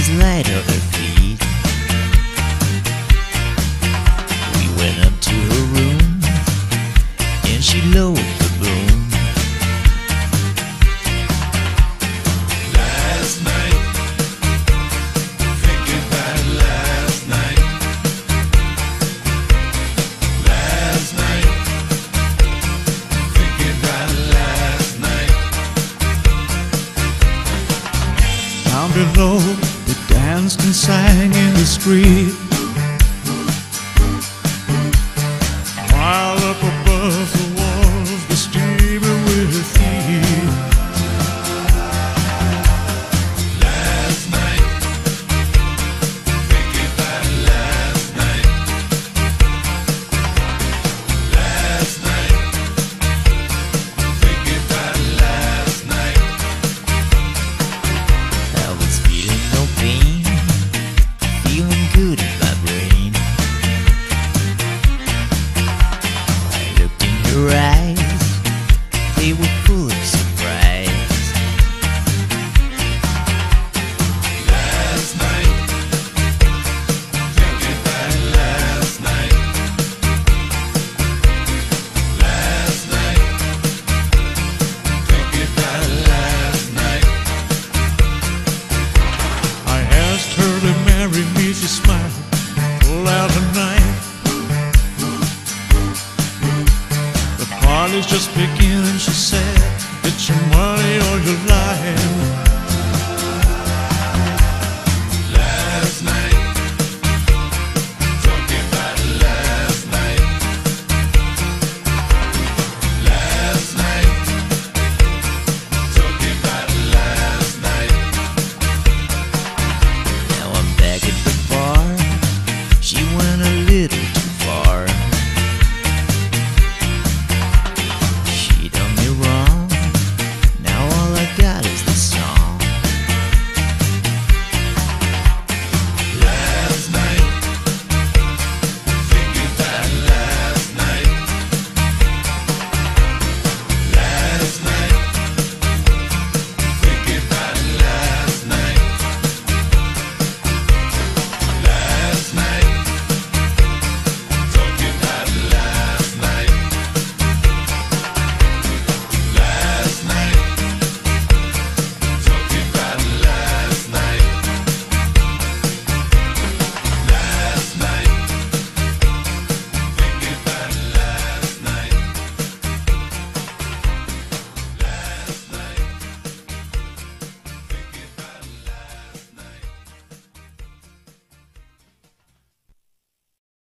was light on her feet. We went up to her room, and she lowered the broom. Last night, thinking about last night. Last night, thinking about last night. Down below, we danced and sang in the street, while up above the walls the steamer with her feet. Last night, thinking about last night. Last night, thinking about last night. I was feeling no pain, feeling good in my brain. I looked in her eyes, they were full of surprise. Last night, thinking about last night. Last night, thinking about last night. I asked her to marry me, she smiled, pulled out a knife. The party's just beginning, she said, it's your money or your life.